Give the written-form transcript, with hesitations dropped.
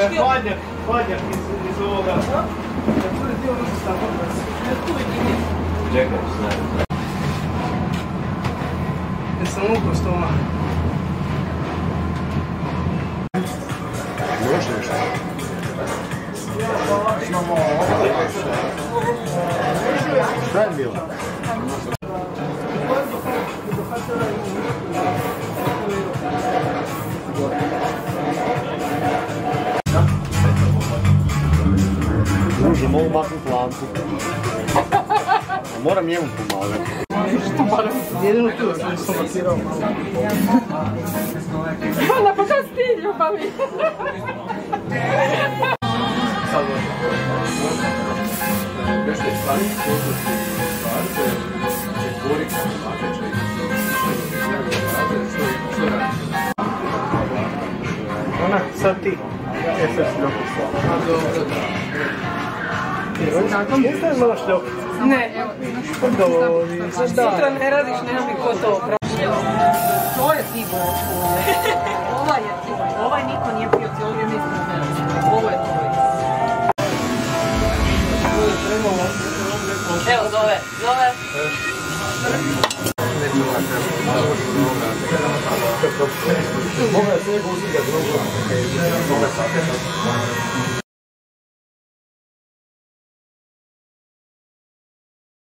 zajednički... Hladnjak iz ovoga. Čekaj, znam. Jesam ukro stoma. Još nešto? Šta je bilo? Druže, mogu maknuti lampu. Moram njemu pomagati. Jedino tu sam somatirao malo. Hvala, pa šta si ti, ljubavi? Sad nešto je stvari, Onak, sad ti. Sad si dopustila. A dobro, da. Jeste li malo šljokica? Ne, evo, sutra ne radiš, nema mi ko to oprašio. To je sigurno tvoj. Ovaj je tvoj. Ovaj niko nije pio cijelo vrijeme ispred. Ovo je tvoj. Evo, zove. Mogu da se neko uzika drugo.